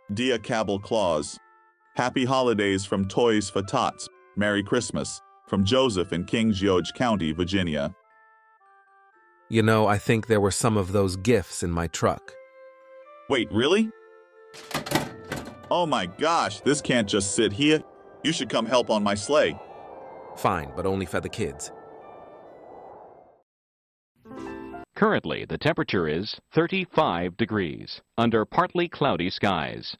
Dear Cabbl Claus, Happy Holidays from Toys for Tots. Merry Christmas from Joseph in King George County, Virginia. You know, I think there were some of those gifts in my truck. Wait, really? Oh my gosh, this can't just sit here. You should come help on my sleigh. Fine, but only for the kids. Currently, the temperature is 35 degrees under partly cloudy skies.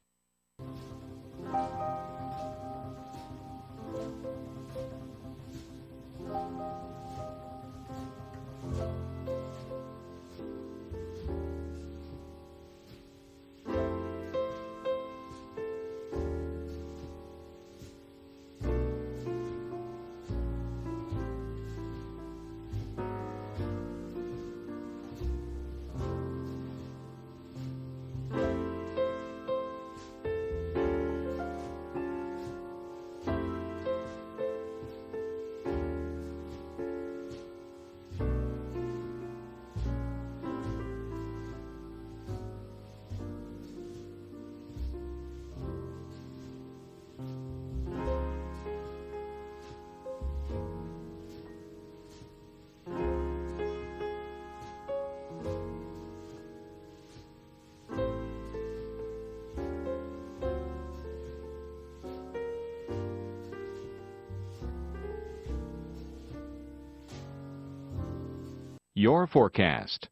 Your forecast.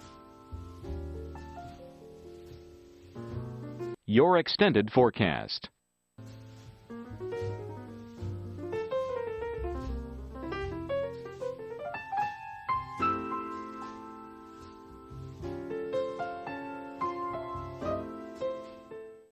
Your extended forecast.